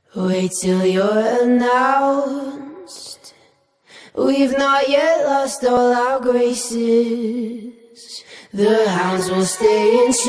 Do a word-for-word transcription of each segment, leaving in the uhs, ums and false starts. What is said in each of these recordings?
Wait till you're announced. We've not yet lost all our graces. The hounds will stay in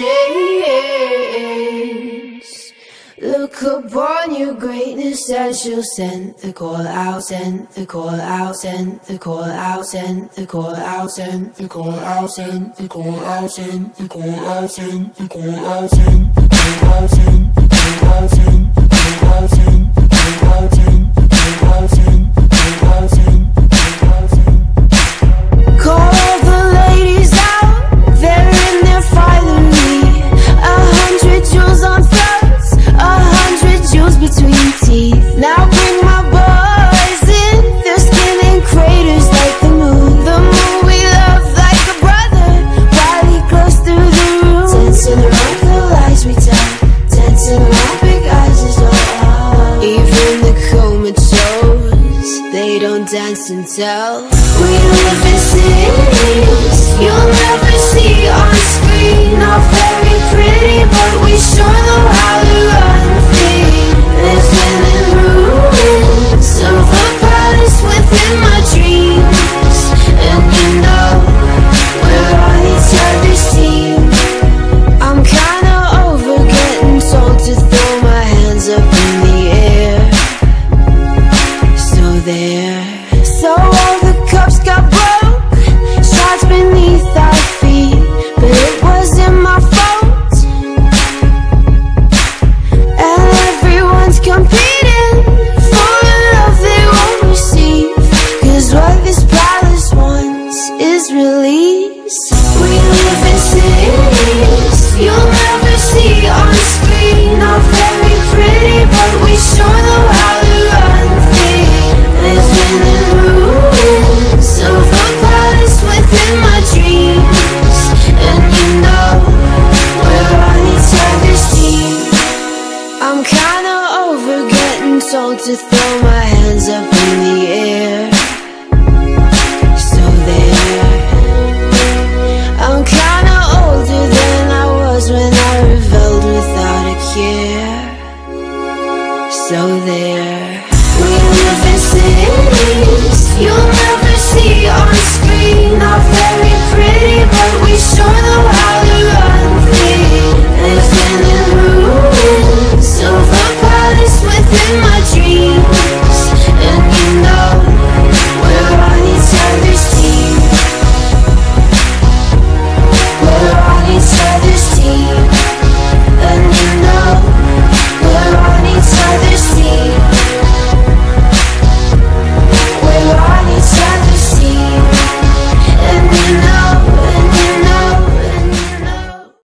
chains. Look upon your greatness and she'll send the call out, send the call out, send the call out, send the call out, send the call out, send the call out, send the call out, send the call out, send the call out, send the call out, send the call out, send the call out, send the call out, send the call out, send the call out, send. Call the ladies out, they're in their finery. A hundred jewels on throats, a hundred jewels between teeth. Now bring my boys in, their skin in craters like the moon. The moon we love like a brother, while he glows through the room. Dancing around the lies we tell, dancing around big eyes is all. Even the comatose, they don't dance and tell. We live in cities you'll never see on screen. Not very pretty, but we sure know how to run things. Living in ruins of a palace within my dreams. And you know, we're on each other's team. I'm kinda over getting told to throw my hands up in the air. So there. So all the cups got broke, shards beneath our feet, but it wasn't my fault. And everyone's competing for the love they won't receive, 'cause what this palace wants is release. We live in cities you'll never see on screen. Not very pretty, but we sure know how to run things. Living in ruins of a palace within my dreams. And you know, we're on each other's team. I'm kinda over getting told to throw my hands up in the air. So there. I'm kinda older than I was when I rebelled without a care. So there. We live in cities you'll never see on screen. Not very pretty, but we sure know how to run things. Living in ruins of a palace within my dreams.